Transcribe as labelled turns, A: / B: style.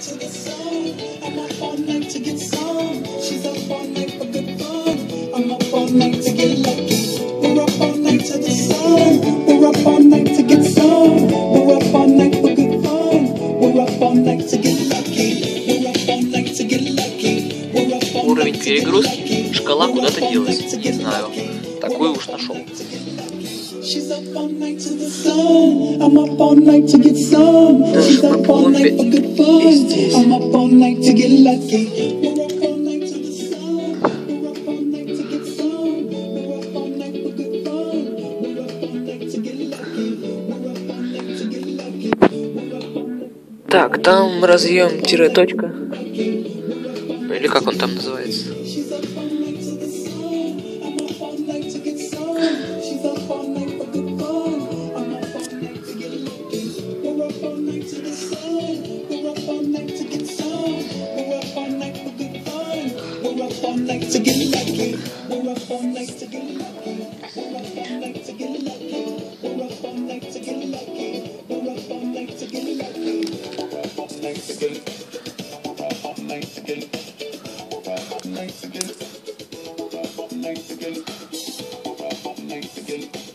A: Уровень перегрузки. Шкала куда-то делась. Не знаю. Такой уж нашел. Даже на помпе и здесь. Так, там разъем-точка. Ну или как он там называется? Nice again.